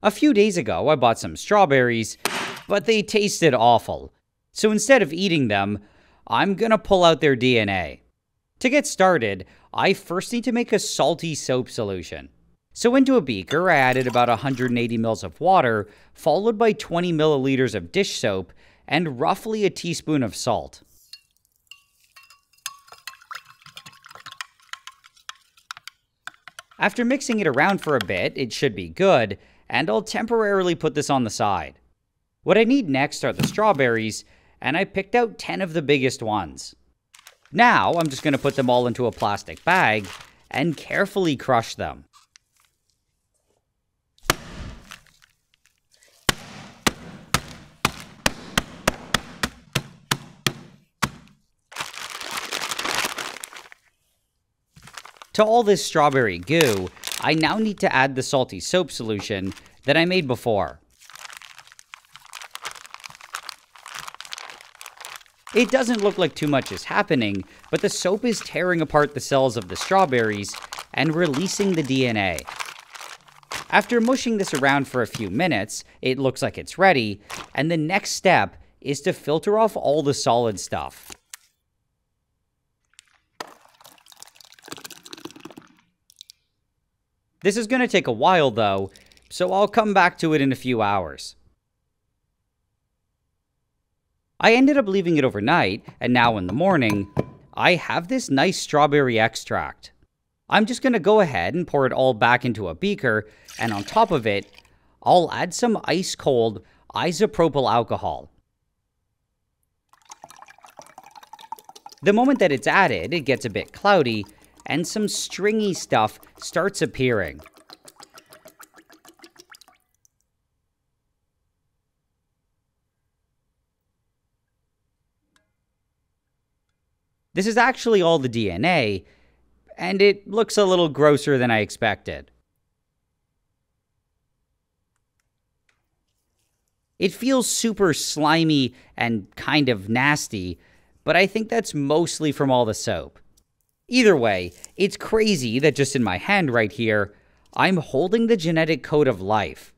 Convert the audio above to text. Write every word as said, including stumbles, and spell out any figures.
A few days ago, I bought some strawberries, but they tasted awful. So instead of eating them, I'm gonna pull out their D N A. To get started, I first need to make a salty soap solution. So into a beaker, I added about one hundred eighty milliliters of water, followed by twenty milliliters of dish soap, and roughly a teaspoon of salt. After mixing it around for a bit, it should be good, and I'll temporarily put this on the side. What I need next are the strawberries, and I picked out ten of the biggest ones. Now, I'm just going to put them all into a plastic bag and carefully crush them. To all this strawberry goo, I now need to add the salty soap solution that I made before. It doesn't look like too much is happening, but the soap is tearing apart the cells of the strawberries and releasing the D N A. After mushing this around for a few minutes, it looks like it's ready, and the next step is to filter off all the solid stuff. This is going to take a while though, so I'll come back to it in a few hours. I ended up leaving it overnight, and now in the morning, I have this nice strawberry extract. I'm just going to go ahead and pour it all back into a beaker, and on top of it, I'll add some ice-cold isopropyl alcohol. The moment that it's added, it gets a bit cloudy, and some stringy stuff starts appearing. This is actually all the D N A, and it looks a little grosser than I expected. It feels super slimy and kind of nasty, but I think that's mostly from all the soap. Either way, it's crazy that just in my hand right here, I'm holding the genetic code of life.